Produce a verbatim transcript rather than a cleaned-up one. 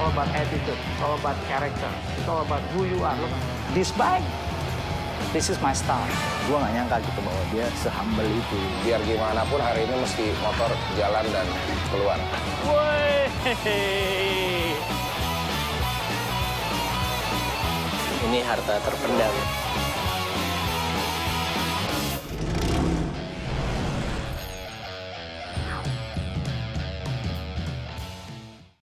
all about attitude, it's all about character, it's all about who you are. Look, this bike, this is my style. Gue gak nyangka gitu bahwa dia se-humble itu. Biar gimana pun hari ini mesti motor jalan dan keluar. Woi. Ini harta terpendam.